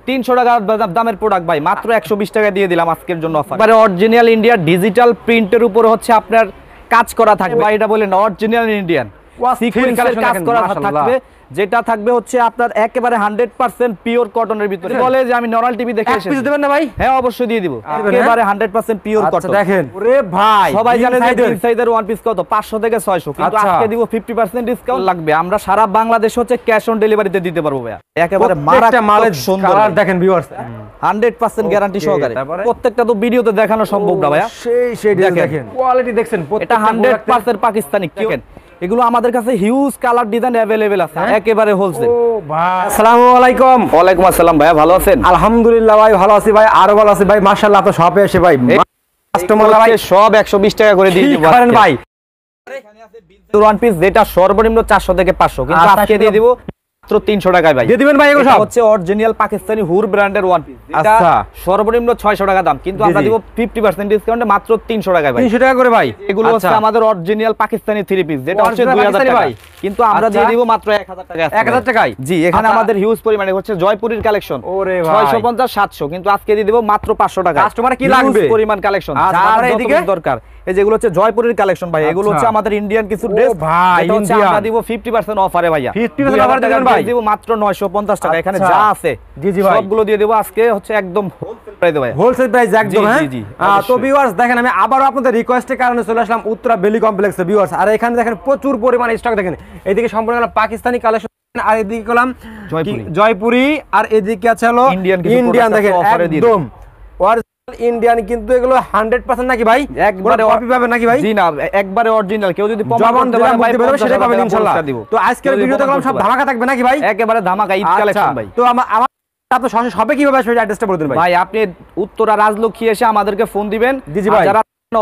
300 টাকা দামের প্রোডাক্ট ভাই, মাত্র 120 টাকা দিয়ে দিলাম আজকের জন্য অফার। এবারে অরিজিনাল ইন্ডিয়া ডিজিটাল প্রিন্টের উপর হচ্ছে আপনার কাজ করা থাকবে ভাই, এটা বলেন অরিজিনাল ইন্ডিয়ান সিকোয়েন্সের কাজ করা থাকবে, যেটা থাকবে হচ্ছে আপনার একেবারে 100% পিওর কটনের ভিতরে। বলে যে আমি নরমাল টিভি দেখে এসেছি, দিবেন না ভাই? হ্যাঁ অবশ্যই দিয়ে দিব, একেবারে 100% পিওর কটন। দেখেন ওরে ভাই, সবাই জানে যে তিন সাইজের ওয়ান পিস কত 500 থেকে 600, কিন্তু আজকে দিব 50% ডিসকাউন্ট লাগবে। আমরা সারা বাংলাদেশ হচ্ছে ক্যাশ অন ডেলিভারিতে দিতে পারবো ভাই, একেবারে মারাত্মক সুন্দর কালার দেখেন ভিউয়ার্স, 100% গ্যারান্টি সহকারে। প্রত্যেকটা তো ভিডিওতে দেখানো সম্ভব না ভাই, সেই দেখেন কোয়ালিটি দেখছেন, এটা 100% পাকিস্তানি। দেখেন এগুলো আমাদের কাছে হিউজ কালার ডিজাইন अवेलेबल আছে, একেবারে হোলসেল। ও ভাই আসসালামু আলাইকুম। ওয়ালাইকুম আসসালাম ভাই, ভালো আছেন? আলহামদুলিল্লাহ ভাই ভালো আছি ভাই, আরো ভালো আছি ভাই, মাশাআল্লাহ। তো শপে এসে ভাই কাস্টমার ভাই সব 120 টাকা করে দিয়ে দিব করেন ভাই। ওয়ান পিস যেটা সর্বনিম্ন 400 থেকে 500, কিন্তু আজকে দিয়ে দিব মাত্র 300 টাকায় ভাই। দিয়ে দিবেন ভাই, এগুলো সব হচ্ছে অরিজিনাল পাকিস্তানি হুর ব্র্যান্ডের ওয়ান পিস, এটা সর্বনিম্ন 600 টাকা দাম, কিন্তু আমরা দিব 50% ডিসকাউন্টে মাত্র 300 টাকায় ভাই। 300 টাকা করে ভাই। এগুলো হচ্ছে আমাদের অরিজিনাল পাকিস্তানি থ্রি পিস, যেটা হচ্ছে 2000 টাকা, কিন্তু আমরা দিয়ে দিব মাত্র 1000 টাকা। 1000 টাকায়? জি, এখানে আমাদের হিউজ পরিমাণে হচ্ছে জয়পুরের কালেকশন, ওরে ভাই 650 700, কিন্তু আজকে দিয়ে দিব মাত্র 500 টাকা। কাস্টমার কি লাগবে পরিমাণ কালেকশন যার এদিকে দরকার, এই যেগুলো হচ্ছে জয়পুরের কালেকশন ভাই, এগুলো হচ্ছে আমাদের ইন্ডিয়ান কিছু ড্রেস ভাই, এটা হচ্ছে আমরা দিব 50% অফারে ভাইয়া, 50% অফার দিবেন ভাই, দিব মাত্র 950 টাকা। এখানে যা আছে জি জি ভাই সবগুলো দিয়ে দেব আজকে হচ্ছে একদম হোলসেল প্রাইস ভাই, হোলসেল প্রাইস একদম। হ্যাঁ তো ভিউয়ার্স দেখেন, আমি আবারো আপনাদের রিকোয়েস্টের কারণে চলে আসলাম উত্তরা বেলি কমপ্লেক্সে ভিউয়ার্স। আর এখানে দেখেন প্রচুর পরিমাণে স্টক, দেখেন এইদিকে সম্পূর্ণ পাকিস্তানি কালেকশন, আর এদিকে কলাম জয়পুরি, আর এদিকে আছে হলো ইন্ডিয়ান। দেখেন একদম অরিজিনাল ইন্ডিয়ান, কিন্তু এগুলো 100% নাকি ভাই? একবারে কপি পাবেন নাকি ভাই? জি না, একবারে অরিজিনাল। কেউ যদি প্রমাণ করতে পারে ভাই সেটা পাবেন ইনশাআল্লাহ। তো আজকের ভিডিওতে কলাম সব ধামাকা থাকবে নাকি ভাই? একেবারে ধামাকা ঈদ কালেকশন ভাই। তো আমার আপনার সরাসরি সবে কিভাবে আসবে অ্যাড্রেসটা বলে দিন ভাই। ভাই আপনি উত্তরা রাজলক্ষ্মী এসে আমাদেরকে ফোন দিবেন, জি জি ভাই, যারা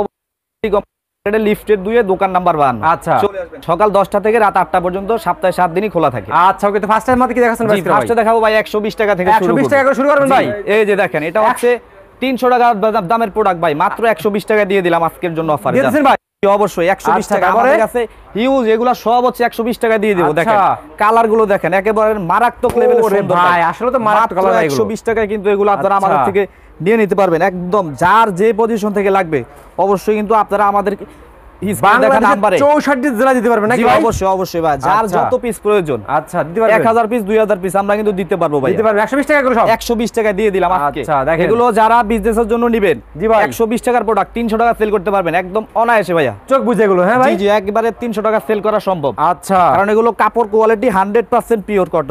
লিফটের 2 দোকান নাম্বার 1। আচ্ছা, চলে আসবেন সকাল 10টা থেকে রাত 8টা পর্যন্ত, সপ্তাহে 7 দিনই খোলা থাকে। আচ্ছা ওকে। তো ফার্স্ট টাইম আমাদের কি দেখাচ্ছেন ভাই? ফার্স্টে দেখাবো ভাই 120 টাকা থেকে শুরু, 120 টাকা করে শুরু করবেন ভাই। এই যে দেখেন, এটা হচ্ছে 300 টাকা দামের প্রোডাক্ট ভাই, মাত্র 120 টাকা দিয়ে দিলাম আজকের জন্য অফার। দিয়েছেন ভাই? অবশ্যই 120 টাকা আমাদের কাছে হিউজ, এগুলো সব হচ্ছে 120 টাকা দিয়ে দেব। দেখেন কালার গুলো দেখেন, একেবারে মারাত্মক লেভেলের সুন্দর ভাই, আসলে তো মারাত্মক কালার। 120 টাকায় কিন্তু এগুলো আপনারা আমাদের থেকে নিয়ে নিতে পারবেন, একদম যার যে পজিশন থেকে লাগবে। অবশ্যই কিন্তু আপনারা আমাদের নাম্বারে 64 জেলা দিতে পারবেন নাকি ভাই? অবশ্যই অবশ্যই ভাই, যার যত পিস প্রয়োজন। আচ্ছা দিতে পারবেন, 1000 পিস 2000 পিস আমরা কিন্তু দিতে পারবো ভাই, দিতে পারবেন। 120 টাকা করে সব 120 টাকা দিয়ে দিলাম আজকে। আচ্ছা দেখেন, এগুলো যারা বিজনেসের জন্য নেবেন, জি ভাই 120 টাকার প্রোডাক্ট 300 টাকা সেল করতে পারবেন একদম অনায়াসে ভাইয়া, চোখ বুঝে এগুলো। হ্যাঁ ভাই, জি জি, একবারে 300 টাকা সেল করা সম্ভব। আচ্ছা, কারণ এগুলো কাপড় কোয়ালিটি 100% পিওর কটন,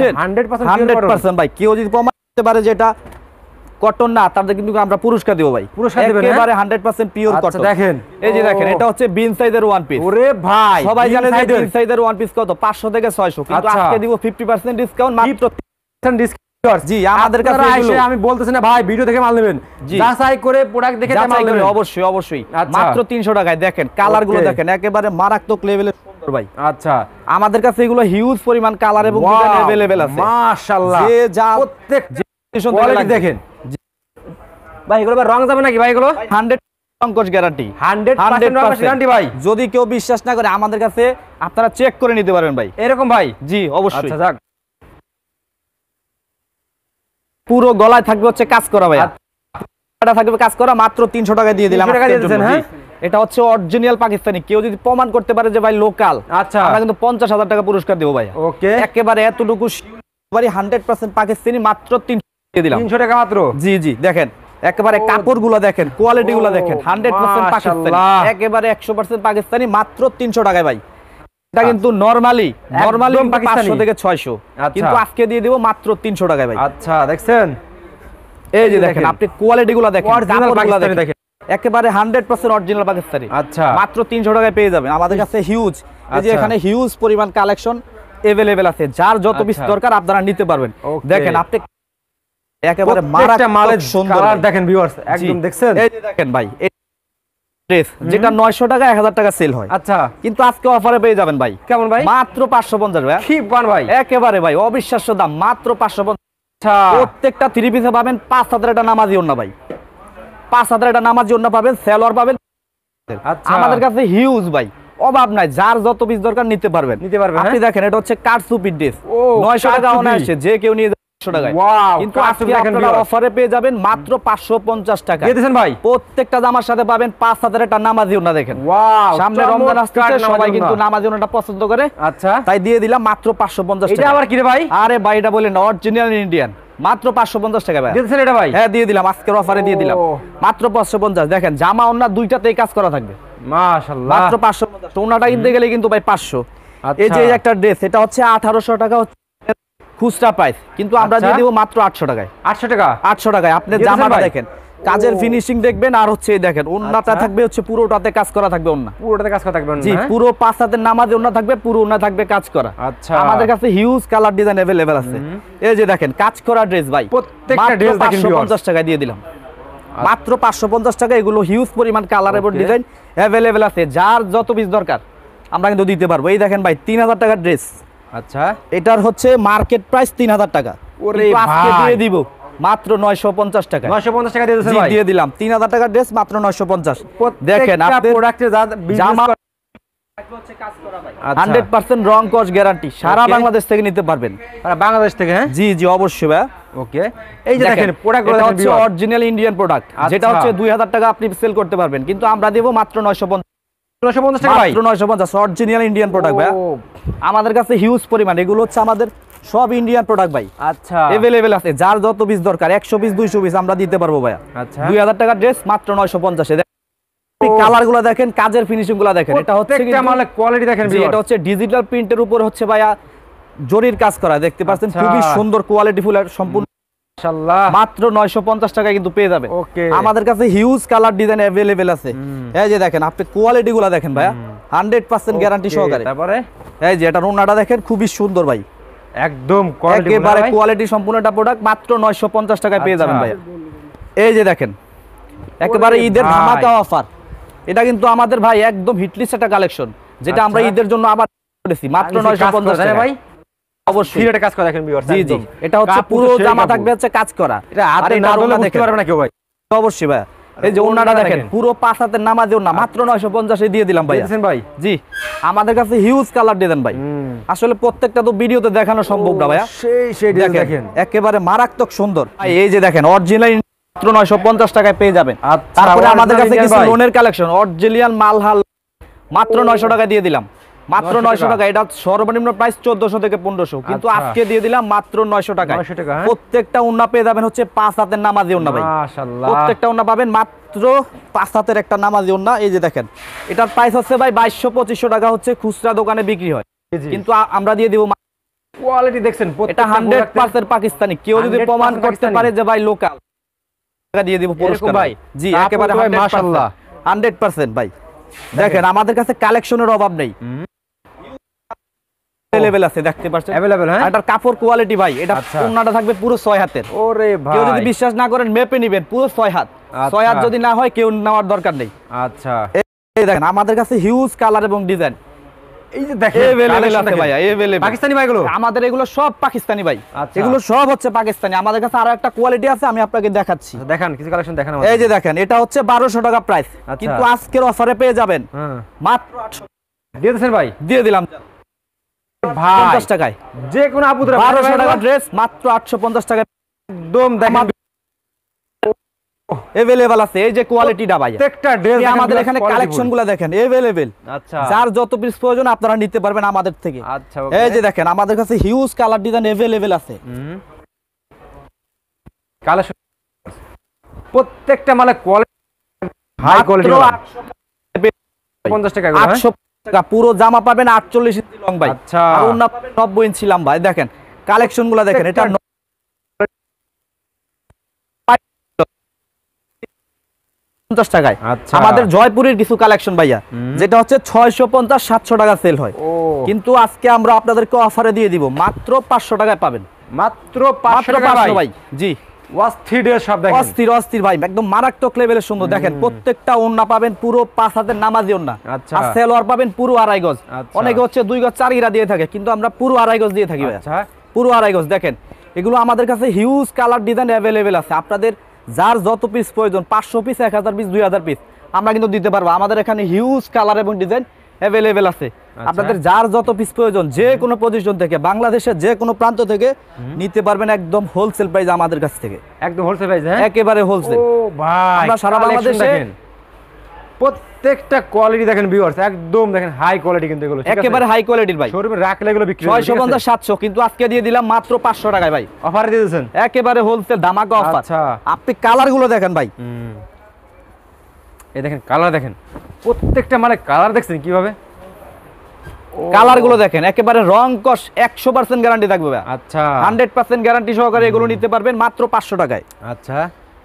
100% ভাই। কেউ যদি প্রমাণ করতে পারে যে এটা কটন না, তাদের কিন্তু আমরা পুরস্কার দেব ভাই, পুরস্কার দিবেন একেবারে 100% পিওর কটন। দেখেন এই যে দেখেন, এটা হচ্ছে বিন সাইজের ওয়ান পিস। ওরে ভাই সবাই জানে যে বিন সাইজের ওয়ান পিস কত 500 থেকে 600, কিন্তু আজকে দিব 50% ডিসকাউন্ট, মাত্র 50% ডিসকাউন্ট। জি আমাদের কাছে এসে আমি বলতেছি না ভাই ভিডিও দেখে মাল নেবেন, যাচাই করে প্রোডাক্ট দেখে মাল নেবেন। অবশ্যই অবশ্যই, মাত্র 300 টাকায়। দেখেন কালার গুলো দেখেন, একেবারে মারাত্মক লেভেলের সুন্দর ভাই। আচ্ছা, আমাদের কাছে এগুলো হিউজ পরিমাণ কালার এবং ডিজাইন अवेलेबल আছে, মাশাআল্লাহ। যে যা প্রত্যেক কোয়ালিটি দেখেন ভাই, এগুলো রং যাবে নাকি ভাই? এগুলো 100 সংকোচ গ্যারান্টি, 100% গ্যারান্টি ভাই। যদি কেউ বিশ্বাস না করে আমাদের কাছে আপনারা চেক করে নিতে পারবেন ভাই, এরকম ভাই। জি অবশ্যই। আচ্ছা যাক, পুরো গলায় থাকবে হচ্ছে কাজ করা ভাই, এটা থাকবে কাজ করা, মাত্র 300 টাকা দিয়ে দিলাম। এটা হচ্ছে অরিজিনাল পাকিস্তানি। কেউ যদি প্রমাণ করতে পারে যে ভাই লোকাল, আচ্ছা আমরা কিন্তু 50,000 টাকা পুরস্কার দেব ভাই। ওকে, একেবারে এতটুকু 100% পাকিস্তানি, মাত্র 300 দিয়ে দিলাম। 300 টাকা মাত্র। জি জি, দেখেন একেবারে কাপড়গুলো দেখেন, কোয়ালিটি গুলো দেখেন, 100% পাকিস্তানি, একেবারে 100% পাকিস্তানি, মাত্র 300 টাকায় ভাই। এটা কিন্তু নরমালি 500 থেকে 600, কিন্তু আজকে দিয়ে দেব মাত্র 300 টাকায় ভাই। আচ্ছা দেখছেন, এই যে দেখেন, আপনি কোয়ালিটি গুলো দেখেন, কাপড়গুলো দেখেন, একেবারে 100% অরিজিনাল পাকিস্তানি। আচ্ছা, মাত্র 300 টাকায় পেয়ে যাবেন আমাদের কাছে হিউজ। এই যে এখানে হিউজ পরিমাণ কালেকশন अवेलेबल আছে, যার যত পিস দরকার আপনারা নিতে পারবেন। দেখেন আপনি একেবারে মারাত্মক সুন্দর কালার দেখেন ভিউয়ার্স, একদম দেখছেন। এই যে দেখেন ভাই, এই ড্রেস যেটা 900 টাকা 1000 টাকা সেল হয়, আচ্ছা কিন্তু আজকে অফারে পেয়ে যাবেন ভাই। কেমন ভাই? মাত্র 550 ভাই। কি পান ভাই, একেবারে ভাই অবিশ্বাস্য দাম, মাত্র 550। আচ্ছা, প্রত্যেকটা থ্রি পিসে পাবেন 5000 টাকা নামাজি ওন্না ভাই, 5000 টাকা নামাজি ওন্না পাবেন, সেলর পাবেন। আচ্ছা, আমাদের কাছে হিউজ ভাই, অভাব নাই, যার যত পিস দরকার নিতে পারবেন। আপনি দেখেন, এটা হচ্ছে কাটসুপির ড্রেস, 900 টাকা অনায়াসে যে কেউ নিয়ে টাকায়। ওয়াও, কিন্তু আজকে আপনারা অফারে পেয়ে যাবেন মাত্র 550 টাকা দিয়ে দিয়েছেন ভাই। প্রত্যেকটা জামার সাথে পাবেন 5000 একটা নামাজি ওন্না দেখেন। ওয়াও, সামনে রমজান আসছে, সবাই কিন্তু নামাজি ওন্নাটা পছন্দ করে। আচ্ছা, তাই দিয়ে দিলাম মাত্র 550 টাকা। এটা আবার কি রে ভাই? আরে ভাই এটা বলেন অরিজিনাল ইন্ডিয়ান, মাত্র 550 টাকা ভাই। দিয়েছেন এটা ভাই? হ্যাঁ দিয়ে দিলাম, আজকের অফারে দিয়ে দিলাম মাত্র 550। দেখেন জামা ওন্না দুইটাতেই কাজ করা থাকবে মাশাআল্লাহ, মাত্র 550। ওন্নাটা কিনতে গেলে কিন্তু ভাই 500। আচ্ছা, এই যে একটা ড্রেস, এটা হচ্ছে 1800 টাকা হচ্ছে খুচরা প্রাইস, কিন্তু আমরা দিয়ে দিব মাত্র 800 টাকায়। 800 টাকা? 800 টাকায়। আপনি জামাটা দেখেন, কাজের ফিনিশিং দেখবেন, আর হচ্ছে এই দেখেন ওন্নাটা থাকবে হচ্ছে পুরোটাতে কাজ করা থাকবে ওন্না, পুরোটাতে কাজ করা থাকবে জি পুরো 5 হাতের নামাজে ওন্না থাকবে, পুরো ওন্না থাকবে কাজ করা। আচ্ছা, আমাদের কাছে হিউজ কালার ডিজাইন अवेलेबल আছে। এই যে দেখেন কাজ করা ড্রেস ভাই, প্রত্যেকটা ড্রেস দেখেন 550 টাকায় দিয়ে দিলাম মাত্র 550 টাকা। এগুলো হিউজ পরিমাণ কালার এবং ডিজাইন अवेलेबल আছে, যার যত পিস দরকার আমরা কিন্তু দিতে পারবো। এই দেখেন ভাই 3000 টাকার ড্রেস। আচ্ছা, এটার হচ্ছে মার্কেট প্রাইস 3000 টাকা, ওরে আজকে ভাই দিয়ে দিব মাত্র 950 টাকা। 950 টাকা দিয়ে দিয়েছেন ভাই? দিয়ে দিলাম 3000 টাকার ড্রেস মাত্র 950। দেখেন আপনি প্রোডাক্টে জামা 100% রং কস গ্যারান্টি, সারা বাংলাদেশ থেকে নিতে পারবেন। বাংলাদেশ থেকে? হ্যাঁ জি জি অবশ্যই ভাই। ওকে, এই যে দেখেন প্রোডাক্টগুলো এটা হচ্ছে অরিজিনাল ইন্ডিয়ান প্রোডাক্ট, যেটা হচ্ছে 2000 টাকা আপনি সেল করতে পারবেন, কিন্তু আমরা দেব মাত্র 950 টাকা ভাই। মাত্র 950 অরিজিনাল ইন্ডিয়ান প্রোডাক্ট ভাই। আমাদের কাছে হিউজ পরিমাণ, এগুলো হচ্ছে আমাদের সব ইন্ডিয়ান প্রোডাক্ট ভাই। আচ্ছা, अवेलेबल আছে, যার যত পিস দরকার 100 পিস 200 পিস আমরা দিতে পারবো ভাই। আচ্ছা, 2000 টাকার ড্রেস মাত্র 950 এ। কালারগুলো দেখেন, কাজের ফিনিশিং গুলো দেখেন, এটা হচ্ছে প্রত্যেকটা মালের কোয়ালিটি দেখেন। এটা হচ্ছে ডিজিটাল প্রিন্টের উপর হচ্ছে ভাইয়া জরির কাজ করা, দেখতে পাচ্ছেন খুবই সুন্দর কোয়ালিটিফুল আর সম্পূর্ণ। মাশাআল্লাহ, মাত্র 950 টাকায় কিন্তু পেয়ে যাবেন। ওকে, আমাদের কাছে হিউজ কালার ডিজাইন अवेलेबल আছে। এই যে দেখেন আপনি কোয়ালিটি গুলো দেখেন ভাইয়া, 100% গ্যারান্টি সহকারে। তারপরে এই যে এটা ওন্নাটা দেখেন খুবই সুন্দর ভাই, একদম কোয়ালিটি, একেবারে কোয়ালিটি সম্পূর্ণ একটা প্রোডাক্ট, মাত্র 950 টাকায় পেয়ে যাবেন ভাইয়া। এই যে দেখেন একেবারে ঈদের ধামাকা অফার, এটা কিন্তু আমাদের ভাই একদম হিটলিস্ট একটা কালেকশন, যেটা আমরা ঈদের জন্য আবার করেছি মাত্র 950 টাকা ভাই। অবশ্যই ফিরেটে কাজ করা দেখেন ভিউয়ার্স। জি জি, এটা হচ্ছে পুরো জামা থাকবে হচ্ছে কাজ করা। এটা হাতে না ধরলে বুঝতে পারবে না কেউ ভাই। অবশ্যই ভাই। এই যে ওন্নাটা দেখেন পুরো 5 হাতের নামাজে ওন্না, মাত্র 950 এ দিয়ে দিলাম ভাই। দিয়েছেন ভাই? জি, আমাদের কাছে হিউজ কালার ডিজাইন ভাই, আসলে প্রত্যেকটা তো ভিডিওতে দেখানো সম্ভব না ভাইয়া। সেই দেখেন একেবারে মারাত্মক সুন্দর ভাই। এই যে দেখেন অরিজিনাল মাত্র 950 টাকায় পেয়ে যাবেন। তারপরে আমাদের কাছে কিছু লোনের কালেকশন, অরিজিনাল মালহাল মাত্র 900 টাকা দিয়ে দিলাম, মাত্র 900 টাকা। এটা সর্বনিম্ন প্রাইস 1400 থেকে 1500, কিন্তু আজকে দিয়ে দিলাম মাত্র 900 টাকা। প্রত্যেকটা ওন্না পেয়ে যাবেন হচ্ছে 5 হাতের নামাজি ওন্না ভাই। মাশাআল্লাহ, প্রত্যেকটা ওন্না পাবেন মাত্র 5 হাতের একটা নামাজি ওন্না। এই যে দেখেন এটার প্রাইস হচ্ছে ভাই 2200-2500 টাকা হচ্ছে খুচরা দোকানে বিক্রি হয়, কিন্তু আমরা দিয়ে দিব। কোয়ালিটি দেখছেন, এটা 100% পাকিস্তানি, কেউ যদি প্রমাণ করতে পারে যে ভাই লোকাল, টাকা দিয়ে দিব পুরস্কার ভাই। জি একেবারে মাশাআল্লাহ 100% ভাই। দেখেন আমাদের কাছে কালেকশনের অভাব নেই, अवेलेबल আছে, দেখতে পাচ্ছেন अवेलेबल। হ্যাঁ, এটার কাপড় কোয়ালিটি ভাই, এটা ওন্নাটা থাকবে পুরো 6 হাতের। ওরে ভাই, কেউ যদি বিশ্বাস না করেন মেপে নেবেন, পুরো 6 হাত। 6 হাত যদি না হয় কেউ নেওয়ার দরকার নেই। আচ্ছা, এই দেখেন আমাদের কাছে হিউজ কালার এবং ডিজাইন এই যে দেখেন अवेलेबल আছে ভাই, अवेलेबल। পাকিস্তানি ভাই এগুলো? আমাদের এগুলো সব পাকিস্তানি ভাই, এগুলো সব হচ্ছে পাকিস্তানি। আমাদের কাছে আরো একটা কোয়ালিটি আছে, আমি আপনাকে দেখাচ্ছি। দেখান কিছু কালেকশন দেখান আমাদের। এই যে দেখেন এটা হচ্ছে 1200 টাকা প্রাইস, কিন্তু আজকের অফারে পেয়ে যাবেন মাত্র 800 দিয়ে দিয়েছেন ভাই? দিয়ে দিলাম ভাই 50 টাকায়। যে কোনো আপুদের 1200 টাকা ড্রেস মাত্র 850 টাকায় একদম দেখেন अवेलेबल আছে। এই যে কোয়ালিটিটা ভাই, প্রত্যেকটা ড্রেস আমাদের এখানে কালেকশনগুলো দেখেন अवेलेबल। আচ্ছা, যার যত পিস প্রয়োজন আপনারা নিতে পারবেন আমাদের থেকে। আচ্ছা, এই যে দেখেন আমাদের কাছে হিউজ কালার ডিজাইন अवेलेबल আছে। কালেকশন প্রত্যেকটা মালে কোয়ালিটি হাই কোয়ালিটি, 50 টাকা এগুলো। 800 টাকা পুরো জামা পাবেন 48 ইঞ্চি লং ভাই। আচ্ছা, আর ওন্না পাবেন 90 ইঞ্চি লম্বা। দেখেন কালেকশনগুলো দেখেন, এটা 50 টাকায়। আমাদের জয়পুরের কিছু কালেকশন ভাইয়া, যেটা হচ্ছে 650-700 টাকা সেল হয়, কিন্তু আজকে আমরা আপনাদেরকে অফারে দিয়ে দিব মাত্র 500 টাকায় পাবেন। মাত্র 500 টাকা ভাই। জি, অস্থির সব দেখেন, অস্থির অস্থির ভাই, একদম মারাত্মক লেভেলের সুন্দর। দেখেন প্রত্যেকটা ওন্না পাবেন পুরো 5 হাতের নামাজি ওন্না, আর সেলোয়ার পাবেন পুরো 2.5 গজ। অনেকে হচ্ছে 2 গজ 4 গিরা দিয়ে থাকে, কিন্তু আমরা পুরো 2.5 গজ দিয়ে থাকি ভাই। আচ্ছা, পুরো 2.5 গজ। দেখেন এগুলো আমাদের কাছে হিউজ কালার ডিজাইন अवेलेबल আছে। আপনাদের যার যত পিস প্রয়োজন, 500 পিস, 1000 পিস, 2000 পিস আমরা কিন্তু দিতে পারবো। আমাদের এখানে হিউজ কালার এবং ডিজাইন अवेलेबल আছে আপনাদের যার যত পিস প্রয়োজন যে কোনো পজিশন থেকে বাংলাদেশের যে কোনো প্রান্ত থেকে নিতে পারবেন একদম হোলসেল প্রাইস আমাদের কাছ থেকে একদম হোলসেল প্রাইস হ্যাঁ একেবারে হোলসেল ও ভাই আমরা সারা বাংলাদেশে প্রত্যেকটা কোয়ালিটি দেখেন ভিউয়ার্স একদম দেখেন হাই কোয়ালিটি কিন্তু এগুলো একেবারে হাই কোয়ালিটির ভাই শোরুমে রাখলে এগুলো বিক্রি হবে 650 700 কিন্তু আজকে দিয়ে দিলাম মাত্র 500 টাকায় ভাই অফার দিয়ে দিয়েছেন একেবারে হোলসেল ধামাকা অফার আচ্ছা আপনি কালার গুলো দেখেন ভাই এই দেখেন কালার দেখেন প্রত্যেকটা মানে কালার দেখছেন কিভাবে কালার গুলো দেখেন একেবারে রং কস 100% গ্যারান্টি থাকবে ভাই আচ্ছা 100% গ্যারান্টি সহকারে এগুলো নিতে পারবেন মাত্র 500 টাকায় আচ্ছা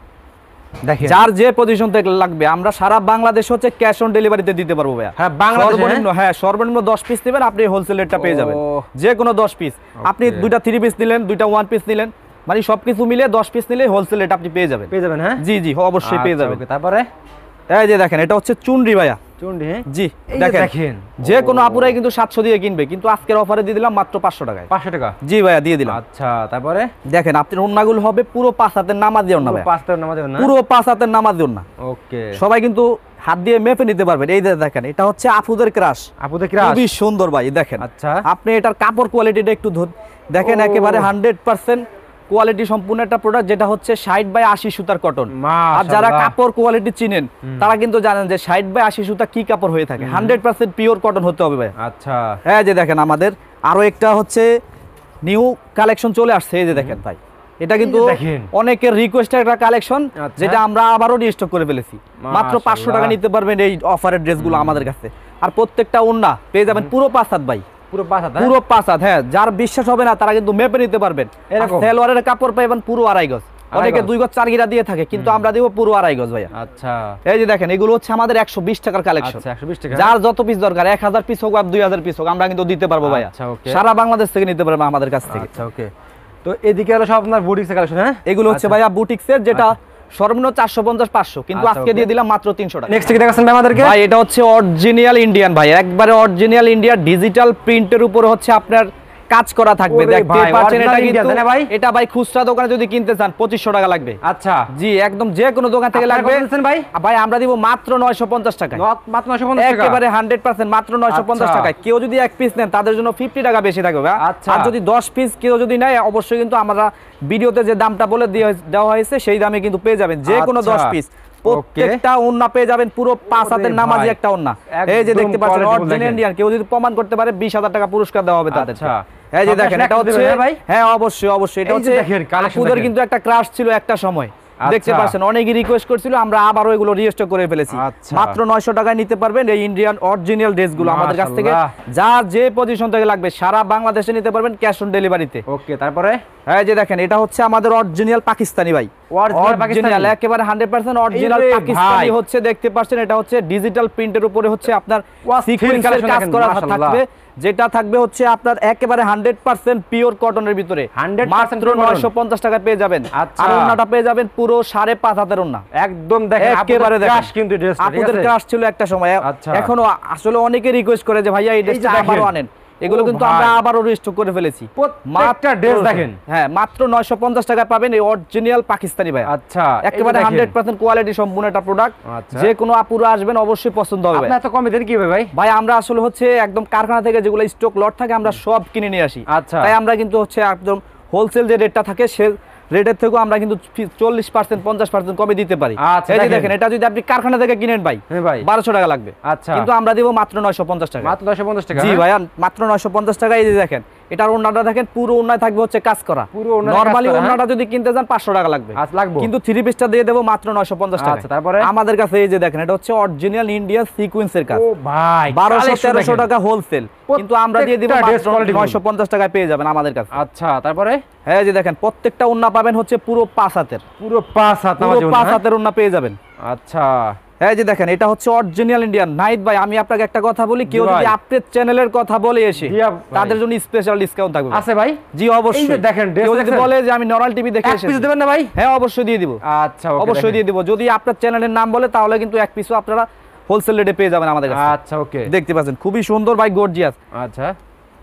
দেখেন যার যে পজিশন থেকে লাগবে আমরা সারা বাংলাদেশ হচ্ছে ক্যাশ অন ডেলিভারিতে দিতে পারবো ভাই হ্যাঁ বাংলাদেশে সর্বনিম্ন 10 পিস নেবেন আপনি হোলসেল রেটটা পেয়ে যাবেন যে কোনো 10 পিস আপনি দুইটা 3 পিস নিলেন দুইটা 1 পিস নিলেন মানে সবকিছু মিলে 10 পিস নিলে হোলসেল রেট আপনি পেয়ে যাবেন হ্যাঁ জি জি অবশ্যই পেয়ে যাবেন তারপরে এই যে দেখেন এটা হচ্ছে চুনরি ভাইয়া চুনরি জি দেখেন যে কোনো আপুরাই কিন্তু 700 দিয়ে কিনবে কিন্তু আজকের অফারে দিয়ে দিলাম মাত্র 500 টাকায় 500 টাকা জি ভাইয়া দিয়ে দিলাম আচ্ছা তারপরে দেখেন আপনার ওন্নাগুলো হবে পুরো 5 হাতের নামাজ দিও না ভাই 5 হাতের নামাজ দিও না পুরো 5 হাতের নামাজ দিও না ওকে সবাই কিন্তু হাত দিয়ে মেপে নিতে পারবেন এই যে দেখেন এটা হচ্ছে আপুদের ক্রাশ খুবই সুন্দর ভাই দেখেন আচ্ছা আপনি এটার কাপড় কোয়ালিটিটা একটু দেখেন একেবারে 100% কোয়ালিটি সম্পূর্ণ একটা প্রোডাক্ট যেটা হচ্ছে 60 বাই 80 সুতার কটন আর যারা কাপড় কোয়ালিটি চিনেন তারা কিন্তু জানেন যে 60 বাই 80 সুতা কি কাপড় হয়ে থাকে 100% পিওর কটন হতে হবে ভাই আচ্ছা এই যে দেখেন আমাদের আরো একটা হচ্ছে নিউ কালেকশন চলে আসছে এই যে দেখেন ভাই এটা কিন্তু অনেকের রিকোয়েস্টের একটা কালেকশন যেটা আমরা আবারও রিস্টক করে ফেলেছি মাত্র 500 টাকা নিতে পারবেন এই অফারের ড্রেসগুলো আমাদের কাছে আর প্রত্যেকটা ওন্না পেয়ে যাবেন পুরো 5 হাত ভাই পুরো 5 হাত পুরো 5 হাত হ্যাঁ যার বিশ্বাস হবে না তারা কিন্তু মেপে নিতে পারবেন সেলওয়ারের কাপড় পাবেন পুরো 2.5 গজ অনেকে 2 গজ 4 গিরা দিয়ে থাকে কিন্তু আমরা দেব পুরো 2.5 গজ ভাইয়া আচ্ছা এই যে দেখেন এগুলো হচ্ছে আমাদের 120 টাকার কালেকশন আচ্ছা 120 টাকা যার যত পিস দরকার 1000 পিস হোক আর 2000 পিস হোক আমরা কিন্তু দিতে পারবো ভাইয়া আচ্ছা ওকে সারা বাংলাদেশ থেকে নিতে পারবেন আমাদের কাছ থেকে আচ্ছা ওকে তো এদিকে হলো সব আপনার বুটিক্সের কালেকশন হ্যাঁ এগুলো হচ্ছে ভাইয়া বুটিক্সের যেটা সর্বনিম্ন 450 500 কিন্তু আজকে দিয়ে দিলাম মাত্র 300 টাকা নেক্সট কি দেখাচ্ছেন ভাই আমাদেরকে ভাই এটা হচ্ছে অরিজিনাল ইন্ডিয়ান ভাই একবারে অরিজিনাল ইন্ডিয়া ডিজিটাল প্রিন্টের উপরে হচ্ছে আপনার কাজ করা থাকবে দেখতে পাচ্ছেন এটা কিন্তু এটা ভাই খুচরা দোকানে যদি কিনতে চান 2500 টাকা লাগবে আচ্ছা জি একদম যে কোনো দোকান থেকে লাগবে ভাই ভাই আমরা দিব মাত্র 950 টাকা মাত্র 950 টাকা একেবারে 100% মাত্র 950 টাকা কেউ যদি এক পিস নেন তাদের জন্য 50 টাকা বেশি থাকবে ভাই আর যদি 10 পিস কেউ যদি নেয় অবশ্যই কিন্তু আমরা ভিডিওতে যে দামটা বলে দেওয়া হয়েছে সেই দামে কিন্তু পেয়ে যাবেন যে কোনো 10 পিস প্রত্যেকটা ওন্না পেয়ে যাবেন পুরো 5 হাতের নামাজি একটা ওন্না এই যে দেখতে পাচ্ছেন অরিজিনাল ইন্ডিয়ান কেউ যদি প্রমাণ করতে পারে 20000 টাকা পুরস্কার দেওয়া হবে তাদের আচ্ছা এই যে দেখেন এটা হচ্ছে হ্যাঁ অবশ্যই অবশ্যই এটা হচ্ছে আপুদের কিন্তু একটা ক্রাশ ছিল একটা সময় দেখতে পাচ্ছেন অনেকেই রিকোয়েস্ট করছিল আমরা আবারো এগুলো রিস্টক করে ফেলেছি মাত্র 900 টাকায় নিতে পারবেন এই ইন্ডিয়ান অরিজিনাল ড্রেসগুলো আমাদের কাছ থেকে যার যে পজিশন থেকে লাগবে সারা বাংলাদেশে নিতে পারবেন ক্যাশ অন ডেলিভারিতে ওকে তারপরে এই যে দেখেন এটা হচ্ছে আমাদের অরিজিনাল পাকিস্তানি ভাই অরিজিনাল একেবারে 100% অরিজিনাল পাকিস্তানি হচ্ছে দেখতে পাচ্ছেন এটা হচ্ছে ডিজিটাল প্রিন্টের উপরে হচ্ছে আপনার সিকোয়েন্সের কাজ করা থাকবে যেটা থাকবে হচ্ছে আপনার একেবারে 100% পিওর কটনের ভিতরে মাত্র 950 টাকা পেয়ে যাবেন আর ওন্নাটা পেয়ে যাবেন পুরো 5.5 হাতের ওন্না একদম দেখেন একেবারে ক্রাশ কিন্তু ড্রেসটা ঠিক আছে আপনাদের ক্রাশ ছিল একটা সময় এখনো আসলে অনেকে রিকোয়েস্ট করে যে ভাইয়া এই ড্রেসটা আবারো আনেন এগুলো কিন্তু আমরা আবারো রিস্টক করে ফেলেছি প্রত্যেকটা ড্রেস দেখেন হ্যাঁ মাত্র 950 টাকা পাবেন এই অরিজিনাল পাকিস্তানি ভাই আচ্ছা একেবারে 100% কোয়ালিটি সম্পূর্ণ একটা প্রোডাক্ট যে কোনো আপুরা আসবেন অবশ্যই পছন্দ হবে আপনি এত কমে দেন কি ভাই ভাই আমরা আসলে হচ্ছে একদম কারখানা থেকে যেগুলো স্টক লট থাকে আমরা সব কিনে নিয়ে আসি তাই আমরা কিন্তু হচ্ছে একদম হোলসেল যে রেটটা থাকে সে রেটের থেকেও আমরা কিন্তু 40% 50% কমে দিতে পারি এই যে দেখেন এটা যদি আপনি কারখানা থেকে কিনেন ভাই 1200 টাকা লাগবে আচ্ছা কিন্তু আমরা দিব মাত্র 950 টাকা মাত্র 950 টাকা জি ভাই মাত্র 950 টাকা এই যে দেখেন এটার ওন্নাটা দেখেন পুরো ওন্নায় থাকবে হচ্ছে কাজ করা পুরো ওন্না নরমালি ওন্নাটা যদি কিনতে যান 500 টাকা লাগবে কিন্তু 3 পিসটা দিয়ে দেব মাত্র 950 টাকা আচ্ছা তারপরে আমাদের কাছে এই যে দেখেন এটা হচ্ছে অরিজিনাল ইন্ডিয়ান সিকোয়েন্সের কাজ ও ভাই 1200 1300 টাকা হোলসেল কিন্তু আমরা দিয়ে দিব মাত্র 950 টাকায় পেয়ে যাবেন আমাদের কাছে আচ্ছা তারপরে হ্যাঁ যে দেখেন প্রত্যেকটা ওন্না পাবেন হচ্ছে পুরো 5 হাতের পুরো 5 হাত পুরো 5 হাতের ওন্না পেয়ে যাবেন আচ্ছা এই যে দেখেন এটা হচ্ছে অরিজিনাল ইন্ডিয়ান নাইট ভাই আমি আপনাকে একটা কথা বলি কেউ যদি আপনাদের চ্যানেলের কথা বলে এসে তাদের জন্য স্পেশাল ডিসকাউন্ট থাকবে আছে ভাই জি অবশ্যই এই যে দেখেন কেউ যদি বলে যে আমি নরমাল টিভি দেখে এসেছি এক পিস দিবেন না ভাই হ্যাঁ অবশ্যই দিয়ে দিব আচ্ছা ওকে অবশ্যই দিয়ে দিব যদি আপনার চ্যানেলের নাম বলে তাহলে কিন্তু এক পিসও আপনারা হোলসেল রেটে পেয়ে যাবেন আমাদের কাছে আচ্ছা ওকে দেখতে পাচ্ছেন খুবই সুন্দর ভাই গর্জিয়াস আচ্ছা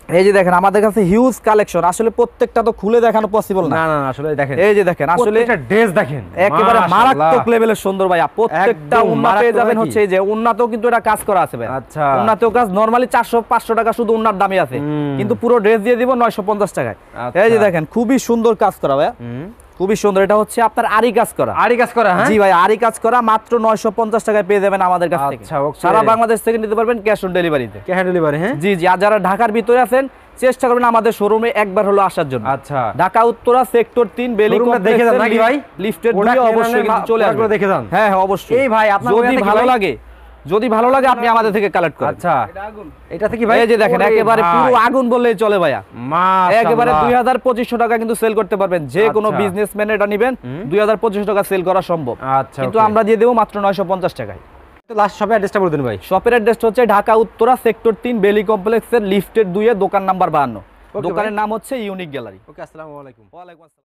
এই যে দেখেন আমাদের কাছে হিউজ কালেকশন, আসলে প্রত্যেকটা তো খুলে দেখানো পসিবল না। না না আসলে দেখেন, এই যে দেখেন আসলে প্রত্যেকটা ড্রেস দেখেন একেবারে মাশাআল্লাহ। মারাত্মক লেভেলের সুন্দর ভাইয়া, প্রত্যেকটা একদম উন্নত পেয়ে মারাত্মক যাবেন নাকি? হচ্ছে এই যে উন্নতও কিন্তু এটা কাজ করা আছে ভাই। আচ্ছা। উন্নতও কাজ নরমালি 400-500 টাকা শুধু উন্নত দামই আছে, কিন্তু পুরো ড্রেস দিয়ে দিব 950 টাকায়। আচ্ছা। এই যে দেখেন খুবই সুন্দর কাজ করা ভাইয়া, খুবই সুন্দর। এটা হচ্ছে আপনার আরি কাজ করা। আরি কাজ করা, হ্যাঁ জি ভাই, আরি কাজ করা মাত্র 950 টাকায় পেয়ে যাবেন আমাদের কাছ থেকে। আচ্ছা, ওকে। সারা বাংলাদেশ থেকে নিতে পারবেন ক্যাশ অন ডেলিভারিতে। ক্যাশ অন ডেলিভারি, হ্যাঁ জি জি। আর যারা ঢাকার ভিতরে আছেন চেষ্টা করবেন আমাদের শোরুমে একবার হলো আসার জন্য। আচ্ছা। ঢাকা উত্তরা সেক্টর 3 বেলি শোরুমটা দেখে যান নাকি ভাই? লিফটের ওটা দুই কেনার অবশ্যই কিন্তু চলে আসবে, প্রোডাক্টগুলো দেখে যান। হ্যাঁ হ্যাঁ অবশ্যই। এই ভাই আপনার যদি ওইটা থেকে ভালো ভাই? লাগে, যদি ভালো লাগে আপনি আমাদের থেকে কালেক্ট করেন। আচ্ছা, এটা থেকে ভাই এই যে দেখেন ওরে একেবারে ভাই, পুরো আগুন বললেই চলে ভাইয়া। মাশাআল্লাহ। একেবারে 2000-2500 টাকা কিন্তু সেল করতে পারবেন, যে কোনো আচ্ছা। বিজনেসম্যান এটা নেবেন 2000-2500 টাকা সেল করা সম্ভব। আচ্ছা, কিন্তু ওকে। আমরা দিয়ে দেবো মাত্র 950 টাকায়। তো লাস্ট শপে অ্যাড্রেসটা বলে দিন ভাই। শপের অ্যাড্রেস হচ্ছে ঢাকা উত্তরা সেক্টর 3 বেলি কমপ্লেক্সের লিফটের 2 এ দোকান নাম্বার 52। ওকে দোকানের ভাই। নাম হচ্ছে ইউনিক গ্যালারি। ওকে, আসসালামু আলাইকুম। ওয়ালাইকুম আসসালাম।